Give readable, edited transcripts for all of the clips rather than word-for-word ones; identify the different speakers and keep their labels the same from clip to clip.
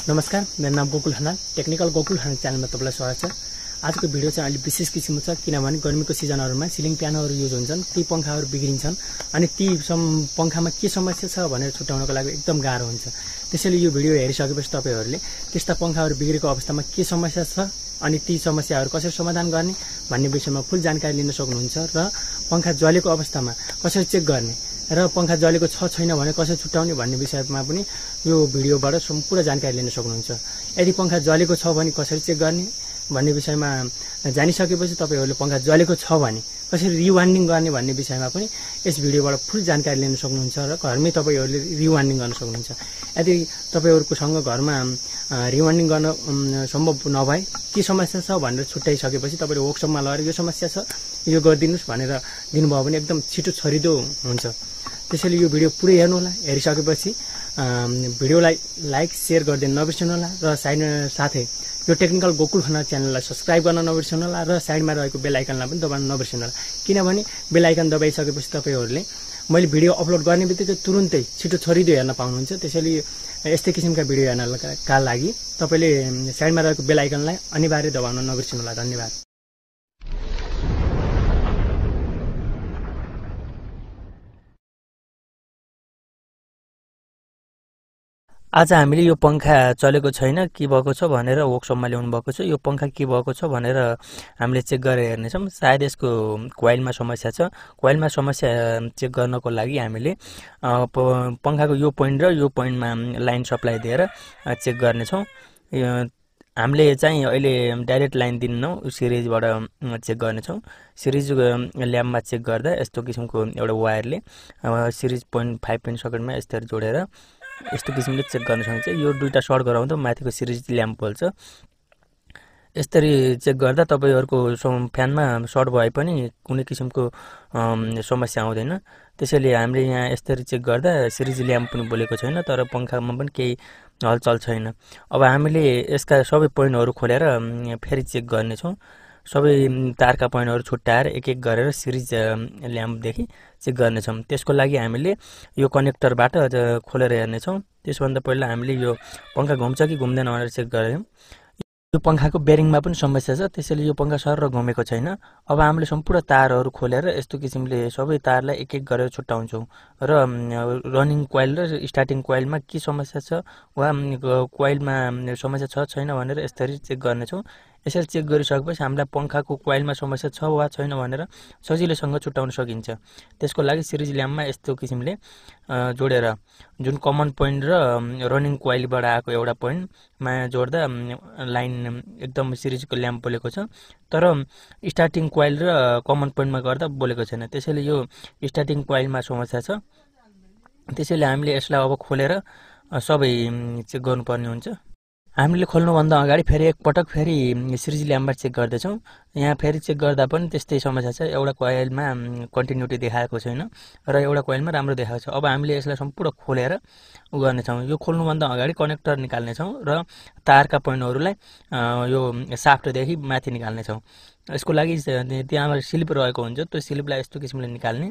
Speaker 1: नमस्कार, मेरो नाम गोकुल खनाल, टेक्निकल गोकुल खनाल च्यानलमा तपाईलाई स्वागत छ। आजको भिडियो चाहिँ अलि विशेष किसिमको छ किनभने गर्मीको सिजनहरुमा सिलिङ फ्यानहरु युज हुन्छन्, ती पंखाहरु बिग्रिन्छन् अनि ती पंखामा के समस्या छ भनेर छुट्याउनको लागि एकदम गाह्रो हुन्छ। त्यसैले यो भिडियो हेरिसकेपछि तपाईहरुले त्यस्ता पंखाहरु बिग्रेको अवस्थामा के समस्या छ अनि ती समस्याहरु कसरी समाधान गर्ने भन्ने विषयमा फुल जानकारी लिन सक्नुहुन्छ र पंखा जलेको अवस्थामा कसरी चेक गर्ने र पंखा जलेको छ छैन भने कसरी छुट्याउने भन्ने विषयमा पनि यो भिडियोबाट सम्पूर्ण जानकारी लिन सक्नुहुन्छ। यदि पंखा जलेको छ भने कसरी चेक गर्ने भन्ने विषयमा जानिसकेपछि तपाईहरुले पंखा जलेको छ भने कसरी रिवाइन्डिङ गर्ने भन्ने विषयमा पनि यस भिडियोबाट फुल जानकारी लिन सक्नुहुन्छ र घरमै तपाईहरुले रिवाइन्डिङ गर्न सक्नुहुन्छ। यदि तपाईहरुकोसँग घरमा रिवाइन्डिङ गर्न सम्भव नभए के समस्या छ भनेर छुट्याइसकेपछि तपाईले वर्कसपमा लगेर यो समस्या छ यो गरिदिनुस् भनेर दिनुभयो भने एकदम छिटो छरिदो हुन्छ। त्यसैले यो भिडियो पुरै हेर्नु होला। हेरिसकेपछि भिडियोलाई लाइक शेयर गर्दै नबिर्सनु होला र साथै यो टेक्निकल गोकुल खनाल च्यानललाई सब्स्क्राइब गर्न नबिर्सनु होला र साइडमा रहेको बेल आइकनलाई पनि दबाउन नबिर्सनु होला किनभने बेल आइकन दबाइसकेपछि तपाईहरुले मैले भिडियो अपलोड गर्ने बित्तिकै तुरुन्तै छिटो छरिदो हेर्न पाउनुहुन्छ। त्यसैले यस्तै किसिमका भिडियो हेर्नका लागि तपाईले साइडमा रहेको बेल आइकनलाई अनिवार्य दबाउन नबिर्सनु होला। धन्यवाद। आज हामीले यो पंखा चलेको छैन के भएको छ भनेर वर्कसपमा ल्याउनु भएको छ। यो पंखा के भएको छ भनेर हामीले चेक गरेर हेर्नेछौँ। सायद यसको कोइलमा समस्या छ। कोइलमा समस्या चेक गर्नको लागि हामीले पंखाको यो पोइन्ट र यो पोइन्टमा लाइन सप्लाई दिएर चेक गर्नेछौँ। हामीले चाहिँ अहिले डाइरेक्ट लाइन दिन्नौँ, सिरिजबाट चेक गर्नेछौँ। सिरिज ल्याम्पमा चेक गर्दा यस्तो किसिमको एउटा वायरले सिरिज 0.5 पिन सकेटमा यसरी जोडेर यस्तो किसिमले चेक गर्न सकिन्छ। यो दुईटा सर्ट गराउँदा माथिको सिरिज ल्याम्प बल्छ। यसरी चेक गर्दा तपाईहरुको फ्यानमा सर्ट भए पनि कुनै किसिमको समस्या आउँदैन। त्यसैले हामीले यहाँ यसरी चेक गर्दा सिरिज ल्याम्प पनि बोलेको छैन तर पंखामा पनि केही हलचल छैन। अब हामीले यसका सबै पोइन्टहरु खोलेर फेरि चेक गर्नेछौँ। सबै तारका पोइन्टहरु छुट्याएर एक एक गरेर सिरिज ल्याम्पदेखि चेक गर्नेछौँ। त्यसको लागि हामीले यो कनेक्टरबाट खोलेर हेर्नेछौँ। त्यसभन्दा पहिला हामीले यो पंखा घुम्छ कि घुम्दैन भनेर चेक गर्छौँ। यो पंखाको बेरिङमा पनि समस्या छ, त्यसैले यो पंखा सरर घुमेको छैन। अब हामीले सम्पूर्ण तारहरु खोलेर यस्तो किसिमले सबै तारलाई एक एक गरेर छुट्याउँछौँ र रनिङ कोइल र स्टार्टिङ कोइलमा के समस्या छ वा कोइलमा समस्या छ छैन भनेर यसरी चेक गर्नेछौँ। यसरी चेक गरिसकेपछि हामीलाई पंखाको कोइलमा समस्या छ वा छैन भनेर सजिलैसँग छुट्याउन सकिन्छ। त्यसको लागि सिरिज ल्याम्पमा यस्तो किसिमले जोडेर जुन कमन पोइन्ट र रनिङ कोइलबाट आएको एउटा पोइन्टमा जोड्दा लाइन एकदम सिरिजको ल्याम्प बोलेको छ तर स्टार्टिङ कोइल र कमन पोइन्टमा गर्दा बोलेको छैन। त्यसैले यो स्टार्टिङ कोइलमा समस्या छ। त्यसैले हामीले यसलाई अब खोलेर सबै चेक गर्नुपर्ने हुन्छ। हामीले खोल्नुभन्दा अगाडि फेरि एकपटक फेरि सिरिज ल्याम्पबाट चेक गर्दैछौँ। यहाँ फेरि चेक गर्दा पनि त्यस्तै समस्या छ। एउटा कोइलमा कन्टिन्युटी देखाएको छैन र एउटा कोइलमा राम्रो देखाएको छ। अब हामीले यसलाई सम्पूर्ण खोलेर गर्नेछौँ। यो खोल्नुभन्दा अगाडि कनेक्टर निकाल्नेछौँ र तारका पोइन्टहरुलाई यो साफ्टदेखि माथि निकाल्नेछौँ। यसको लागि त्यहाँ स्लिप रहेको हुन्छ, त्यो स्लिपलाई यस्तो किसिमले निकाल्ने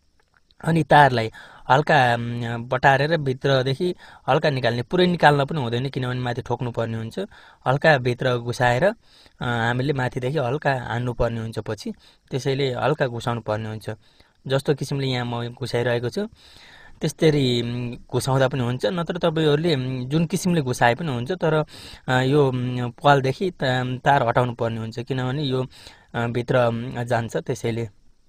Speaker 1: अनि तारलाई हल्का बटारेर भित्रदेखि हल्का निकाल्ने। पुरै निकाल्न पनि हुँदैन किनभने माथि ठोक्नु पर्ने हुन्छ। हल्का भित्र घुसाएर हामीले माथिदेखि हल्का हान्नु पर्ने हुन्छ पछि। त्यसैले हल्का घुसाउनु पर्ने हुन्छ। जस्तो किसिमले यहाँ म घुसाइरहेको छु त्यसरी घुसाउँदा पनि हुन्छ, नत्र तपाईहरुले जुन किसिमले घुसाए पनि हुन्छ तर यो पालदेखि तार हटाउनु पर्ने हुन्छ किनभने यो भित्र जान्छ। त्यसैले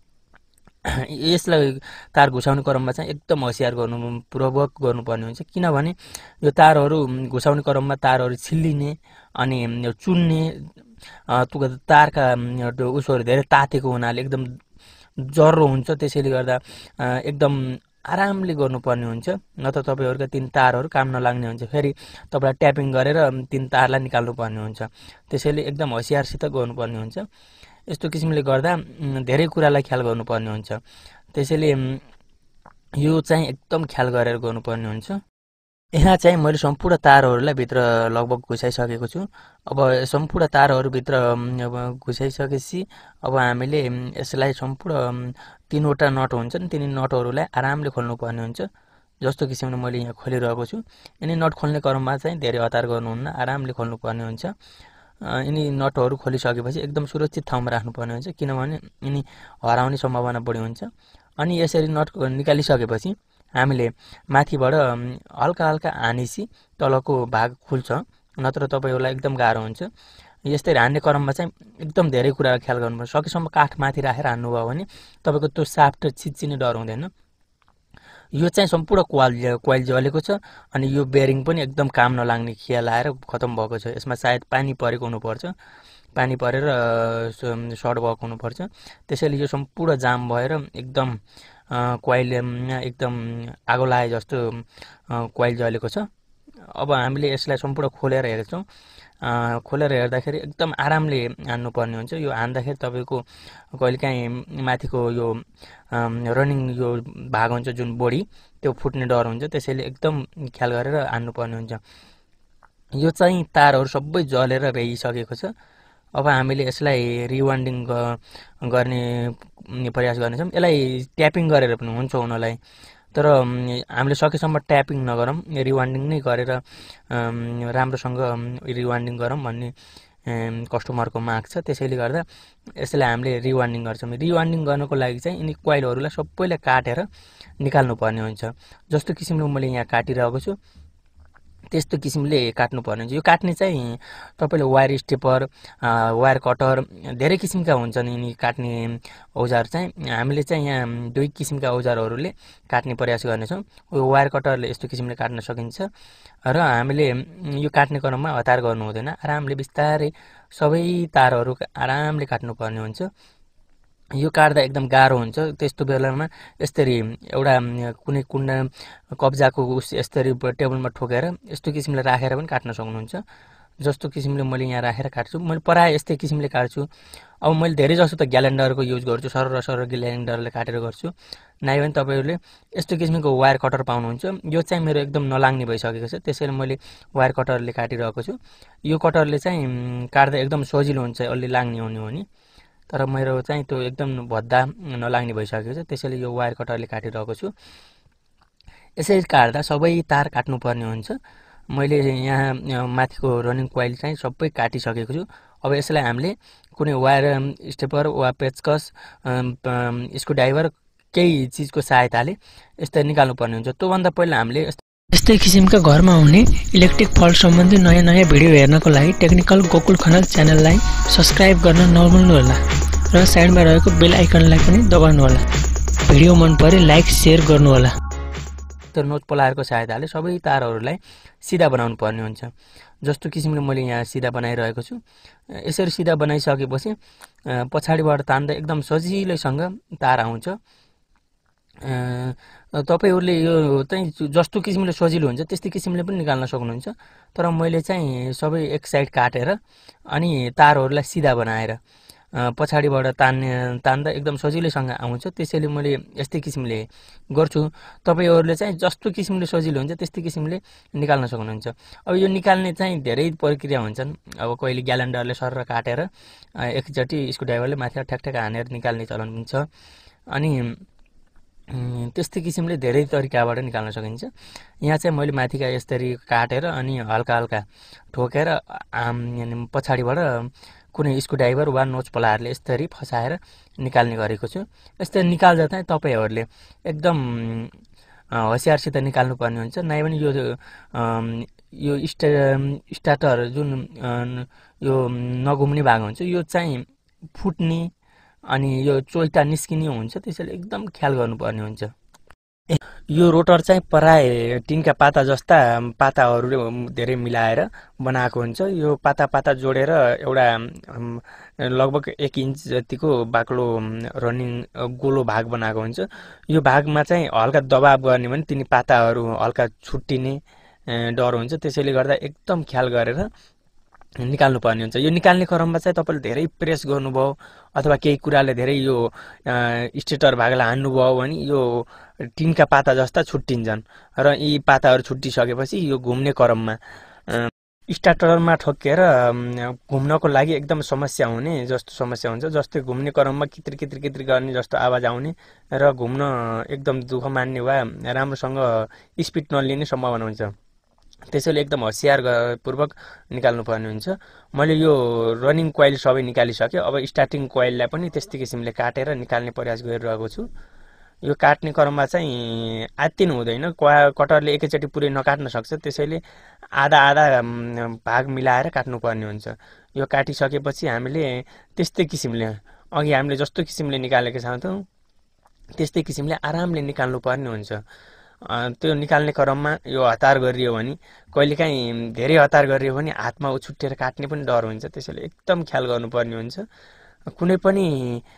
Speaker 1: यसलाई तार घुसाउने क्रममा चाहिँ एकदम होशियार पूर्वक गर्नुपर्ने हुन्छ किनभने यो तारहरु घुसाउने क्रममा तारहरु छिल्लिने अनि चुन्ने तारका उसहरु धेरै तातेको हुनाले एकदम जर्रो हुन्छ। त्यसैले गर्दा एकदम आरामले गर्नुपर्ने हुन्छ, नत्र तपाईहरुका तीन तारहरु काम नलाग्ने हुन्छ। फेरि तपाईलाई ट्यापिङ गरेर तीन तारलाई निकाल्नु पर्ने हुन्छ। त्यसैले एकदम होशियारसित गर्नुपर्ने हुन्छ। यस्तो किसिमले गर्दा धेरै कुरालाई ख्याल गर्नुपर्ने हुन्छ। त्यसैले यो चाहिँ एकदम ख्याल गरेर गर्नुपर्ने हुन्छ। यहाँ चाहिँ मैले सम्पूर्ण तारहरुलाई भित्र लगभग घुसाइसकेको छु। अब सम्पूर्ण तारहरु भित्र घुसाइसकेपछि अब हामीले यसलाई सम्पूर्ण तीनवटा नट हुन्छन्, तिनी नटहरुलाई आरामले खोल्नु पर्ने हुन्छ। जस्तो किसिमले मैले यहाँ खोलिरहेको छु। यिनी नट खोल्ने क्रममा चाहिँ धेरै हतार गर्नुहुन्न, आरामले खोल्नुपर्ने हुन्छ। यिनी नटहरू खोलिसकेपछि एकदम सुरक्षित ठाउँमा राख्नुपर्ने हुन्छ, किनभने यिनी हराउने सम्भावना बढी हुन्छ। अनि यसरी नट निकालिसकेपछि हामीले माथिबाट हल्का हल्का हानेसी तलको भाग खुल्छ, नत्र तपाईँहरूलाई एकदम गाह्रो हुन्छ। यस्तै हान्ने क्रममा चाहिँ एकदम धेरै कुरा ख्याल गर्नुपर्छ। सकेसम्म काठ माथि राखेर हान्नुभयो भने तपाईँको त्यो साफ्ट छिच्चिने डर हुँदैन। यो चाहिँ सम्पूर्ण क्वाइल जलेको छ अनि यो बेरिङ पनि एकदम काम नलाग्ने खिया लाएर खतम भएको छ। यसमा सायद पानी परेको हुनुपर्छ, पानी परेर सर्ट भएको हुनुपर्छ। त्यसैले यो सम्पूर्ण जाम भएर एकदम क्वाइलमा एकदम आगो लागे जस्तो क्वाइल जलेको छ। अब हामीले यसलाई सम्पूर्ण खोलेर हेर्छौँ। खोलेर हेर्दाखेरि एकदम आरामले हान्नुपर्ने हुन्छ। यो हान्दाखेरि तपाईँको कहिलेकाहीँ माथिको यो रनिङ यो भाग हुन्छ जुन बडी, त्यो फुट्ने डर हुन्छ। त्यसैले एकदम ख्याल गरेर हान्नुपर्ने हुन्छ। यो चाहिँ तारहरू सबै जलेर रहिसकेको छ। अब हामीले यसलाई रिवाइन्डिङ गर्ने प्रयास गर्नेछौँ। यसलाई ट्यापिङ गरेर पनि हुन्छ हुनलाई, तर हामीले सकेसम्म ट्यापिङ नगरौँ, रिवाइन्डिङ नै गरेर राम्रोसँग रिवाइन्डिङ गरौँ भन्ने कस्टमरको माग छ। त्यसैले गर्दा यसलाई हामीले रिवाइन्डिङ गर्छौँ। रिवाइन्डिङ गर्नको लागि चाहिँ यिनी क्वाइलहरूलाई सबैलाई काटेर निकाल्नुपर्ने हुन्छ। जस्तो किसिमले मैले यहाँ काटिरहेको छु त्यस्तो किसिमले काट्नुपर्ने हुन्छ। यो काट्ने चाहिँ तपाईँले वायर स्टेपर, वायर कटर, धेरै किसिमका हुन्छन् यिनी काट्ने औजार चाहिँ। हामीले चाहिँ यहाँ दुई किसिमका औजारहरूले काट्ने प्रयास गर्नेछौँ। यो वायर कटरले यस्तो किसिमले काट्न सकिन्छ र हामीले यो काट्ने क्रममा हतार गर्नु हुँदैन, आरामले बिस्तारै सबै तारहरू आरामले काट्नुपर्ने हुन्छ। यो काट्दा एकदम गाह्रो हुन्छ। त्यस्तो बेलामा यसरी एउटा कुनै कुण्डा कब्जाको यसरी टेबलमा ठोकेर यस्तो किसिमले राखेर पनि काट्न सक्नुहुन्छ। जस्तो किसिमले मैले यहाँ राखेर काट्छु, मैले प्रायः यस्तै किसिमले काट्छु। अब मैले धेरै जसो त ग्यालेन्डरको युज गर्छु, सरर ग्यालेन्डरले काटेर गर्छु। नाइ भने तपाईँहरूले यस्तो किसिमको वायर कटर पाउनुहुन्छ। यो चाहिँ मेरो एकदम नलाग्ने भइसकेको छ, त्यसैले मैले वायर कटरले काटिरहेको छु। यो कटरले चाहिँ काट्दा एकदम सजिलो हुन्छ, अलि लाग्ने हुने हो नि, तर मेरो चाहिँ त्यो एकदम भद्दा नलाग्ने भइसकेको छ, त्यसैले यो वायर कटरले काटिरहेको छु। यसरी काट्दा सबै तार काट्नुपर्ने हुन्छ। मैले यहाँ माथिको रनिङ कोइल चाहिँ सबै काटिसकेको छु। अब यसलाई हामीले कुनै वायर स्टेपर वा पेचकस स्क्रुड्राइभर केही चिजको सहायताले यस्तै निकाल्नुपर्ने हुन्छ। त्योभन्दा पहिला हामीले
Speaker 2: यस्तै किसिमका घरमा हुने इलेक्ट्रिक फल्ट सम्बन्धी नयाँ भिडियो हेर्नको लागि टेक्निकल गोकुल खनाल च्यानललाई सब्स्क्राइब गर्न नभुल्नुहोला र साइडमा रहेको बेल आइकनलाई पनि दबाउनुहोला। भिडियो मन परे लाइक शेयर गर्नुहोला।
Speaker 1: नोच प्लायरको सहायताले सबै तारहरूलाई सिधा बनाउनु पर्ने हुन्छ। जस्तो किसिमले मैले यहाँ सिधा बनाइरहेको छु। यसरी सिधा बनाइसकेपछि पछाडिबाट तान्दा एकदम सजिलैसँग तार आउँछ। तपाईहरुले यो चाहिँ जस्तो किसिमले सजिलो हुन्छ त्यस्तै किसिमले पनि निकाल्न सक्नुहुन्छ। तर मैले चाहिँ सबै एक साइड काटेर अनि तारहरूलाई सिधा बनाएर पछाडिबाट तान्दा एकदम सजिलैसँग आउँछ। त्यसैले मैले यस्तै किसिमले गर्छु। तपाईहरुले चाहिँ जस्तो किसिमले सजिलो हुन्छ त्यस्तै किसिमले निकाल्न सक्नुहुन्छ। अब यो निकाल्ने चाहिँ धेरै प्रक्रिया हुन्छन्। अब कहिले ग्यालेन्डरले सरर काटेर एकचोटी स्क्रुड्राइभरले माथि ठ्याक हानेर निकाल्ने चलन हुन्छ। अनि त्यस्तै किसिमले धेरै तरिकाबाट निकाल्न सकिन्छ। यहाँ चाहिँ मैले माथिका यसरी काटेर अनि हल्का हल्का ठोकेर पछाडिबाट कुनै स्क्रुड्राइभर वा नोच प्लायरले यसरी फसाएर निकाल्ने गरेको छु। यस्तै निकाल्दा चाहिँ तपाईहरुले एकदम होशियारसित निकाल्नु पर्ने हुन्छ। नाइ भने यो स्टार्टर जुन यो नघुम्ने भाग हुन्छ यो चाहिँ फुट्ने अनि यो चोइटा निस्किने हुन्छ। त्यसैले एकदम ख्याल गर्नुपर्ने हुन्छ। यो रोटर चाहिँ प्राय टिनका पाता जस्ता पाताहरू धेरै मिलाएर बनाएको हुन्छ। यो पाता जोडेर एउटा लगभग 1 इन्च जतिको बाक्लो रनिङ गोलो भाग बनाएको हुन्छ। यो भागमा चाहिँ हल्का दबाव गर्ने भने तिनी पाताहरू हल्का छुट्टिने डर हुन्छ। त्यसैले गर्दा एकदम ख्याल गरेर निकाल्नु पर्ने हुन्छ। यो निकाल्ने क्रममा चाहिँ तपाईले धेरै प्रेस गर्नुभयो अथवा केही कुराले धेरै यो स्टेटर भागलाई हान्नुभयो भने यो टिनका पाता जस्ता छुट्टिन्छन् र यी पाताहरू छुट्टिसकेपछि यो घुम्ने क्रममा स्टार्टरमा ठोक्किएर घुम्नको लागि एकदम समस्या हुने जस्तो समस्या हुन्छ। जस्तै घुम्ने क्रममा कित्रि कित्रि कित्रि गर्ने जस्तो आवाज आउने र घुम्न एकदम दुःख मान्ने वा राम्रोसँग स्पिड नलिने सम्भावना हुन्छ। त्यसैले एकदम होसियार पूर्वक निकाल्नु पर्ने हुन्छ। मैले यो रनिङ कोइल सबै निकालिसकेँ। अब स्टार्टिङ कोइललाई पनि त्यस्तै किसिमले काटेर निकाल्ने प्रयास गरिरहेको छु। यो काट्ने क्रममा चाहिँ आत्तिनु हुँदैन। कटरले एकैचोटि पुरै नकाट्न सक्छ। त्यसैले आधा आधा भाग मिलाएर काट्नुपर्ने हुन्छ। यो काटिसकेपछि हामीले त्यस्तै किसिमले अघि हामीले जस्तो किसिमले निकालेका छौँ त्यस्तै किसिमले आरामले निकाल्नु पर्ने हुन्छ। त्यो निकाल्ने क्रममा यो हतार गरियो भने कहिलेकाहीँ धेरै हतार गरियो भने हातमा उछुट्टिएर काट्ने पनि डर हुन्छ। त्यसैले एकदम ख्याल गर्नुपर्ने हुन्छ। कुनै पनि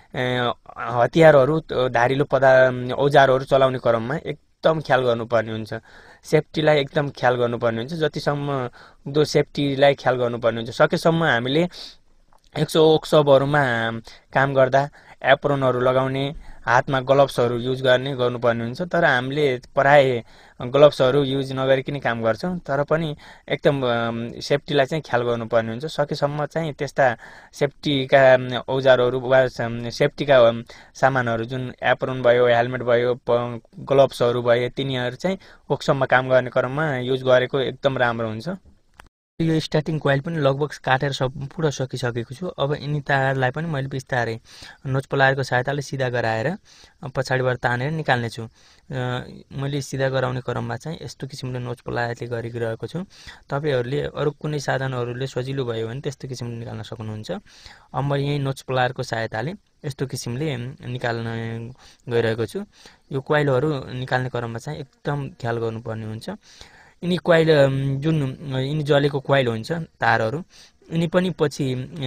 Speaker 1: हतियारहरू धारिलो औजारहरू चलाउने क्रममा एकदम ख्याल गर्नुपर्ने हुन्छ। सेफ्टीलाई एकदम ख्याल गर्नुपर्ने हुन्छ। जतिसम्म त्यो सेफ्टीलाई ख्याल गर्नुपर्ने हुन्छ। सकेसम्म हामीले 100 वर्कसपहरूमा काम गर्दा एप्रोनहरू लगाउने, हातमा ग्लोभ्सहरू युज गर्नुपर्ने हुन्छ। तर हामीले प्राय ग्लोभ्सहरू युज नगरिकन काम गर्छौँ। तर पनि एकदम सेफ्टीलाई चाहिँ ख्याल गर्नुपर्ने हुन्छ। सकेसम्म चाहिँ त्यस्ता सेफ्टीका औजारहरू वा सेफ्टीका सामानहरू जुन एप्रोन भयो, हेलमेट भयो, ग्लोभ्सहरू भयो, तिनीहरू चाहिँ वर्कसपमा काम गर्ने क्रममा युज गरेको एकदम राम्रो हुन्छ। यो स्टार्टिङ कोइल पनि लगभग काटेर सम्पूर्ण सकिसकेको छु। अब यिनी तारलाई पनि मैले बिस्तारै नोच प्लायरको सहायताले सिधा गराएर पछाडिबाट तानेर निकाल्ने छु। मैले सिधा गराउने क्रममा चाहिँ यस्तो किसिमले नोच प्लायरले गरिरहेको छु। तपाईहरूले अरू कुनै साधनहरूले सजिलो भयो भने त्यस्तो किसिमले निकाल्न सक्नुहुन्छ। अब म यही नोच प्लायरको सहायताले यस्तो किसिमले निकाल्न गइरहेको छु। यो कोइलहरू निकाल्ने क्रममा चाहिँ एकदम ख्याल गर्नुपर्ने हुन्छ। यिनी कोइल जुन यिनी जलेको कोइल हुन्छ तारहरू, यिनी पनि पछि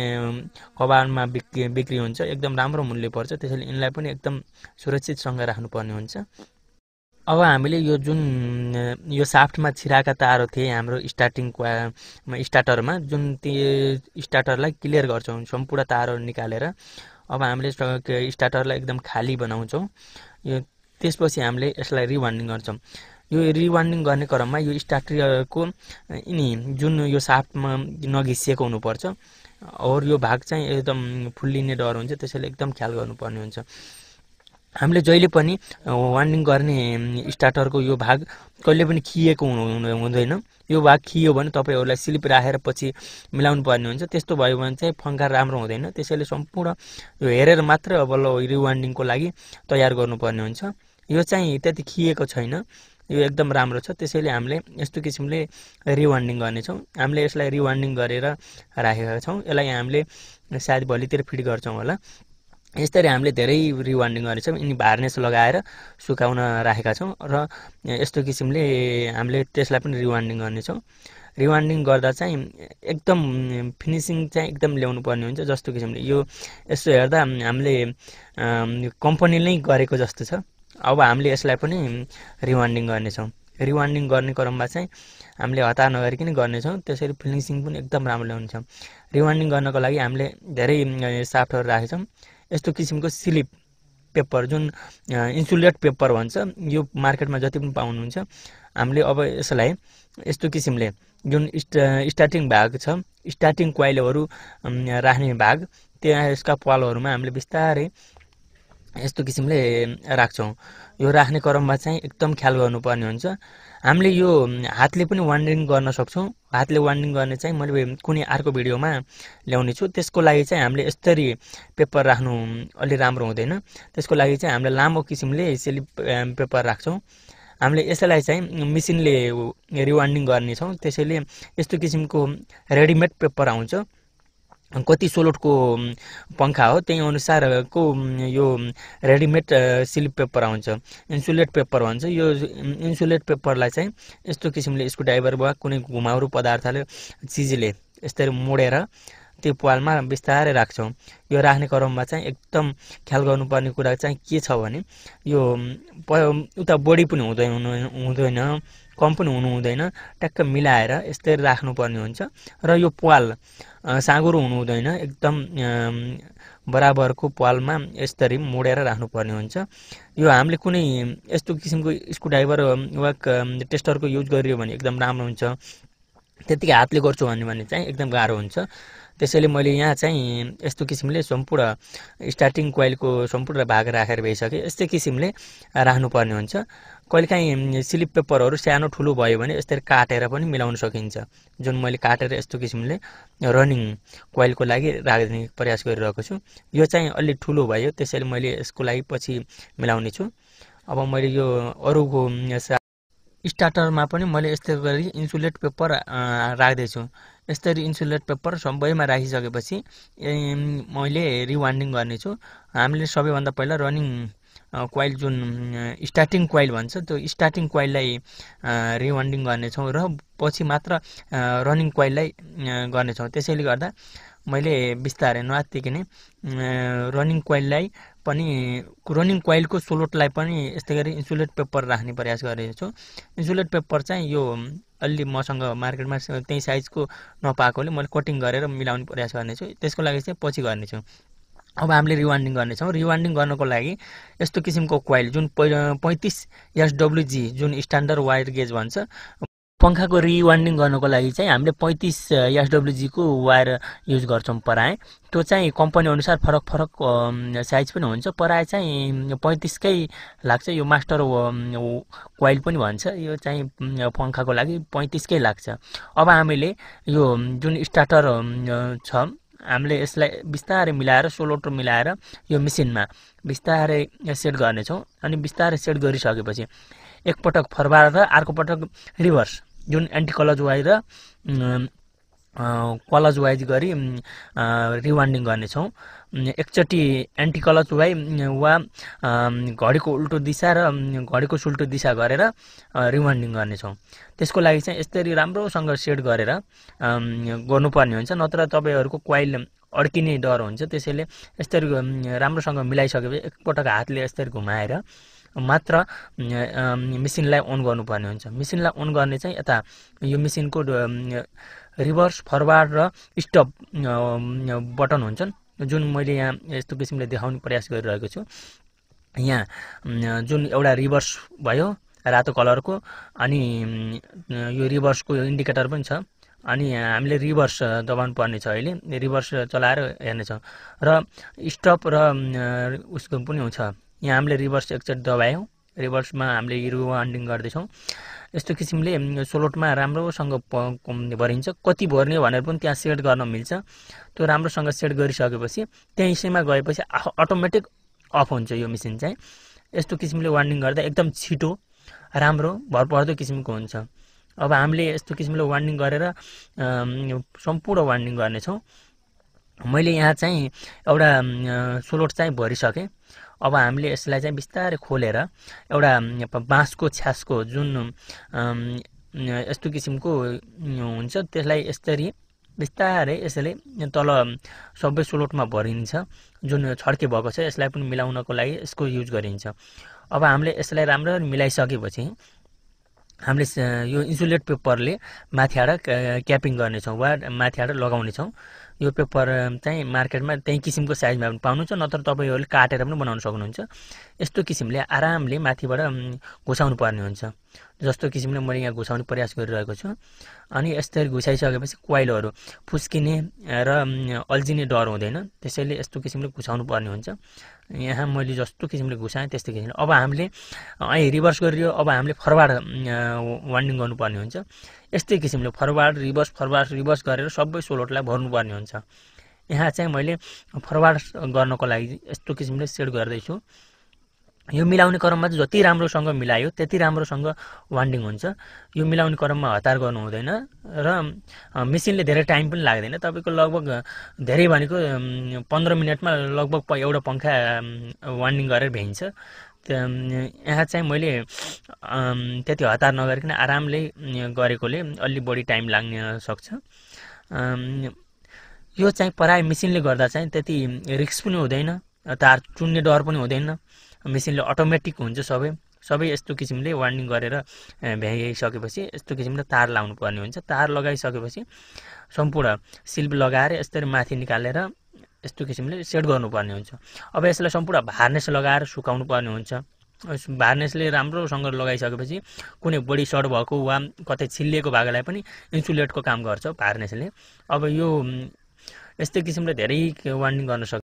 Speaker 1: कबाडमा बिक्री हुन्छ। एकदम राम्रो मूल्य पर्छ। त्यसैले यिनलाई पनि एकदम सुरक्षितसँग राख्नुपर्ने हुन्छ। अब हामीले यो जुन यो साफ्टमा छिराएका तारहरू थिए हाम्रो स्टार्टरमा, जुन त्यो स्टार्टरलाई क्लियर गर्छौँ सम्पूर्ण तारहरू निकालेर। अब हामीले स्टार्टरलाई एकदम खाली बनाउँछौँ। त्यसपछि हामीले यसलाई रिवाइन्डिङ गर्छौँ। यो रिवाइन्डिङ गर्ने क्रममा यो स्टार्टरको यिनी जुन यो साफ्टमा नघिसिएको हुनुपर्छ और यो भाग चाहिँ एकदम फुल्लिने डर हुन्छ। त्यसैले एकदम ख्याल गर्नुपर्ने हुन्छ। हामीले जहिले पनि वाइन्डिङ गर्ने स्टार्टरको यो भाग कहिले पनि खिएको हुँदैन। यो भाग खियो भने तपाईँहरूलाई स्लिप राखेर पछि मिलाउनु पर्ने हुन्छ। त्यस्तो भयो भने चाहिँ फङ्का राम्रो हुँदैन। त्यसैले सम्पूर्ण यो हेरेर मात्र बल्ल रिवाइन्डिङको लागि तयार गर्नुपर्ने हुन्छ। यो चाहिँ त्यति खिएको छैन, यो एकदम राम्रो छ। त्यसैले हामीले यस्तो किसिमले रिवाइन्डिङ गर्नेछौँ। हामीले यसलाई रिवाइन्डिङ गरेर राखेका छौँ। यसलाई हामीले सायद भोलितिर फिट गर्छौँ होला। यसरी हामीले धेरै रिवाइन्डिङ गरेछौँ। यिनी भार्नेस लगाएर सुकाउन राखेका छौँ र यस्तो किसिमले हामीले त्यसलाई पनि रिवाइन्डिङ गर्नेछौँ। रिवाइन्डिङ गर्दा चाहिँ एकदम फिनिसिङ चाहिँ एकदम ल्याउनु पर्ने हुन्छ। जस्तो किसिमले यो यसो हेर्दा हामीले कम्पनीले गरेको जस्तो छ। अब हामीले यसलाई पनि रिवाइन्डिङ गर्नेछौँ। रिवाइन्डिङ गर्ने क्रममा चाहिँ हामीले हतार नगरिकन गर्नेछौँ। त्यसरी फिनिसिङ पनि एकदम राम्रो ल्याउनेछौँ। रिवाइन्डिङ गर्नको लागि हामीले धेरै साफ्टहरू राखेछौँ। यस्तो किसिमको स्लिप पेपर जुन इन्सुलेट पेपर भन्छ, यो मार्केटमा जति पनि पाउनुहुन्छ। हामीले अब यसलाई यस्तो किसिमले जुन स्टार्टिङ भाग छ, स्टार्टिङ कोइलहरू राख्ने भाग, त्यहाँ यसका पालहरूमा हामीले बिस्तारै यस्तो किसिमले राख्छौँ। यो राख्ने क्रममा चाहिँ एकदम ख्याल गर्नुपर्ने हुन्छ। हामीले यो हातले पनि वाइन्डिङ गर्न सक्छौँ। हातले वाइन्डिङ गर्ने चाहिँ मैले कुनै अर्को भिडियोमा ल्याउने छु। त्यसको लागि चाहिँ हामीले यसरी पेपर राख्नु अलि राम्रो हुँदैन। त्यसको लागि चाहिँ हामीले लामो किसिमले स्लिप पेपर राख्छौँ। हामीले यसलाई चाहिँ मेसिनले रिवाइन्डिङ गर्नेछौँ। त्यसैले यस्तो किसिमको रेडिमेड पेपर आउँछ। कति सोलोटको पङ्खा हो त्यही अनुसारको यो रेडिमेड स्लिप पेपर आउँछ। इन्सुलेट पेपर भन्छ। यो इन्सुलेट पेपरलाई चाहिँ यस्तो किसिमले स्क्रुड्राइभर वा कुनै घुमाउरो पदार्थले चिजले यसरी मोडेर त्यो पालमा बिस्तारै राख्छौँ। यो राख्ने क्रममा चाहिँ एकदम ख्याल गर्नुपर्ने कुरा चाहिँ के छ भने यो उता बढी पनि हुँदैन, कम पनि हुनु हुँदैन। ट्याक्क मिलाएर यस्तरी राख्नुपर्ने हुन्छ। र यो पाल साँगुरो हुनु हुँदैन। एकदम बराबरको पालमा यस्तरी मोडेर राख्नुपर्ने हुन्छ। यो हामीले कुनै यस्तो किसिमको स्क्रुड्राइभर वा टेस्टरको युज गरियो भने एकदम राम्रो हुन्छ। त्यतिकै हातले गर्छु भने चाहिँ एकदम गाह्रो हुन्छ। त्यसैले मैले यहाँ चाहिँ यस्तो किसिमले सम्पूर्ण स्टार्टिङ कोइलको सम्पूर्ण भाग राखेर भइसके यस्तै किसिमले राख्नुपर्ने हुन्छ। कहिलेकाहीँ स्लिप पेपरहरू सानो ठुलो भयो भने यसरी काटेर पनि मिलाउन सकिन्छ, जुन मैले काटेर यस्तो किसिमले रनिङ कोइलको लागि राख्ने प्रयास गरिरहेको छु। यो चाहिँ अलि ठुलो भयो, त्यसैले मैले यसको लागि पछि मिलाउने छु। अब मैले यो अरूको स्टार्टरमा पनि मैले यस्तै गरी इन्सुलेट पेपर राख्दैछु। यसरी इन्सुलेट पेपर सबैमा राखिसकेपछि मैले रिवान्डिङ गर्नेछु। हामीले सबैभन्दा पहिला रनिङ कोइल जुन स्टार्टिङ कोइल भन्छ त्यो स्टार्टिङ कोइललाई रिवान्डिङ गर्नेछौँ र पछि मात्र रनिङ कोइललाई गर्नेछौँ। त्यसैले गर्दा मैले बिस्तारै नआत्तिकन रनिङ कोइललाई पनि रनिङ कोइलको सोलोटलाई पनि यस्तै गरी इन्सुलेट पेपर राख्ने प्रयास गरेको छु। इन्सुलेट पेपर चाहिँ यो अलि मसँग मार्केटमा त्यही साइजको नपाएकोले मैले कटिङ गरेर मिलाउने प्रयास गर्नेछु। त्यसको लागि चाहिँ पछि गर्नेछु। अब हामीले रिवान्डिङ गर्नेछौँ। रिवान्डिङ गर्नको लागि यस्तो किसिमको कोइल जुन 35 SWG जुन स्ट्यान्डर्ड वायर गेज भन्छ, पंखाको रिवान्डिङ गर्नको लागि चाहिँ हामीले 35 SWG को वायर युज गर्छौँ पराए। त्यो चाहिँ कम्पनी अनुसार फरक फरक साइज पनि हुन्छ। पराए चाहिँ 35 कै लाग्छ। यो मास्टर कोइल पनि भन्छ, यो चाहिँ पंखाको लागि 35 कै लाग्छ। अब हामीले यो जुन स्टार्टर छ हामीले यसलाई बिस्तारै मिलाएर सोलोटर मिलाएर यो मेसिनमा बिस्तारै सेट गर्नेछौँ। अनि बिस्तारै सेट गरिसकेपछि एकपटक फरवार्ड र अर्को पटक रिभर्स जुन एन्टी क्लच वाइज र क्लच वाइज गरी रिवान्डिङ गर्नेछौँ। एकचोटि एन्टी क्लच वाइ वा घडीको उल्टो दिशा र घडीको सुल्टो दिशा गरेर रिवान्डिङ गर्नेछौँ। त्यसको लागि चाहिँ यसरी राम्रोसँग सेट गरेर गर्नुपर्ने हुन्छ, नत्र तपाईँहरूको कोइल अड्किने डर हुन्छ। त्यसैले यसरी राम्रोसँग मिलाइसकेपछि एकपटक हातले यसरी घुमाएर मात्र मेसिनलाई अन गर्नुपर्ने हुन्छ। मेसिनलाई अन गर्ने चाहिँ यता यो मेसिनको रिभर्स फरवार्ड र स्टप बटन हुन्छन्, जुन मैले यहाँ यस्तो किसिमले देखाउने प्रयास गरिरहेको छु। यहाँ जुन एउटा रिभर्स भयो रातो कलरको, अनि यो रिभर्सको इन्डिकेटर पनि छ। अनि हामीले रिभर्स दबाउनु पर्ने छ। अहिले रिभर्स चलाएर हेर्नेछौँ र स्टप र उसको पनि हुन्छ। यहाँ हामीले रिभर्स एकचोटि दबायौँ, रिभर्समा हामीले रिवान्डिङ गर्दैछौँ। यस्तो किसिमले सोलोटमा राम्रोसँग भरिन्छ। कति भर्ने भनेर पनि त्यहाँ सेट गर्न मिल्छ। त्यो राम्रोसँग सेट गरिसकेपछि त्यही हिस्सामा गएपछि अटोमेटिक अफ हुन्छ यो मेसिन चाहिँ। यस्तो किसिमले वान्डिङ गर्दा एकदम छिटो राम्रो भरपर्दो किसिमको हुन्छ। अब हामीले यस्तो किसिमले वान्डिङ गरेर सम्पूर्ण वान्डिङ गर्नेछौँ। मैले यहाँ चाहिँ एउटा सोलोट चाहिँ भरिसकेँ। अब हामीले यसलाई चाहिँ बिस्तारै खोलेर एउटा बाँसको छ्यासको जुन यस्तो किसिमको हुन्छ त्यसलाई यसरी बिस्तारै यसले तल सबै सोलोटमा भरिन्छ। जुन छड्के भएको छ यसलाई पनि मिलाउनको लागि यसको युज गरिन्छ। अब हामीले यसलाई राम्ररी मिलाइसकेपछि हामीले यो इन्सुलेट पेपरले माथिबाट क्यापिङ गर्नेछौँ वा माथिबाट लगाउनेछौँ। यो पेपर चाहिँ मार्केटमा त्यही किसिमको साइजमा पनि पाउनुहुन्छ, नत्र तपाईँहरूले काटेर पनि बनाउन सक्नुहुन्छ। यस्तो किसिमले आरामले माथिबाट घुसाउनु पर्ने हुन्छ। जस्तो किसिमले मैले यहाँ घुसाउने प्रयास गरिरहेको छु। अनि यसरी घुसाइसकेपछि कोइलहरू फुस्किने र अल्झिने डर हुँदैन। त्यसैले यस्तो किसिमले घुसाउनु पर्ने हुन्छ। यहाँ मैले जस्तो किसिमले घुसाएँ त्यस्तै किसिमले अब हामीले अहिले रिभर्स गरियो। अब हामीले फरवार्ड वान्डिङ गर्नुपर्ने हुन्छ। यस्तै किसिमले फरवार्ड रिभर्स गरेर सबै सोलोटलाई भर्नुपर्ने हुन्छ। यहाँ चाहिँ मैले फरवार्ड गर्नको लागि यस्तो किसिमले सेट गर्दैछु। यो मिलाउने क्रममा चाहिँ जति राम्रोसँग मिलायो त्यति राम्रोसँग वान्डिङ हुन्छ। यो मिलाउने क्रममा हतार गर्नु हुँदैन र मेसिनले धेरै टाइम पनि लाग्दैन। तपाईँको लगभग धेरै भनेको 15 मिनटमा लगभग एउटा पंखा वान्डिङ गरेर भ्याइन्छ। यहाँ चाहिँ मैले त्यति हतार नगरिकन आरामले गरेकोले अलि बढी टाइम लाग्न सक्छ। यो चाहिँ पराय मेसिनले गर्दा चाहिँ त्यति रिस्क पनि हुँदैन, तार चुन्ने डर पनि हुँदैन। मेसिनले अटोमेटिक हुन्छ। सबै यस्तो किसिमले वान्डिङ गरेर भ्याइसकेपछि यस्तो किसिमले तार लाउनु पर्ने हुन्छ। तार लगाइसकेपछि सम्पूर्ण सिल्भ लगाएर यसरी माथि निकालेर यस्तो किसिमले सेट गर्नुपर्ने हुन्छ। अब यसलाई सम्पूर्ण भार्नेस लगाएर सुकाउनु पर्ने हुन्छ। भार्नेसले राम्रोसँग लगाइसकेपछि कुनै बडी सर्ट भएको वा कतै छिल्लिएको भागलाई पनि इन्सुलेटको काम गर्छ भार्नेसले। अब यो यस्तै किसिमले धेरै वार्निङ गर्न सक्छ।